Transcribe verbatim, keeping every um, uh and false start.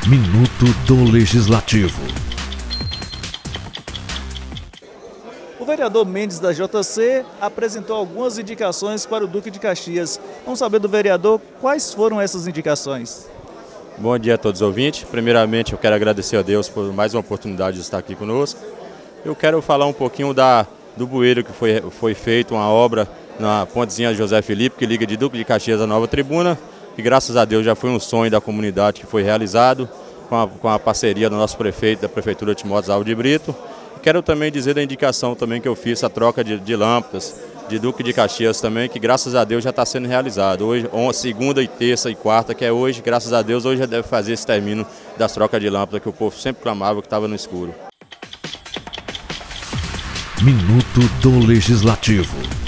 Minuto do Legislativo. O vereador Mendes da J C apresentou algumas indicações para o Duque de Caxias. Vamos saber do vereador quais foram essas indicações. Bom dia a todos os ouvintes. Primeiramente eu quero agradecer a Deus por mais uma oportunidade de estar aqui conosco. Eu quero falar um pouquinho da, do bueiro que foi, foi feito, uma obra na pontezinha José Felipe, que liga de Duque de Caxias à Nova Tribuna, que graças a Deus já foi um sonho da comunidade que foi realizado com a, com a parceria do nosso prefeito, da Prefeitura Timóteo Alves de Brito. Quero também dizer da indicação também que eu fiz, a troca de, de lâmpadas de Duque de Caxias também, que graças a Deus já está sendo realizado. Hoje, segunda e terça e quarta, que é hoje, graças a Deus, hoje já deve fazer esse término das trocas de lâmpadas que o povo sempre clamava que estava no escuro. Minuto do Legislativo.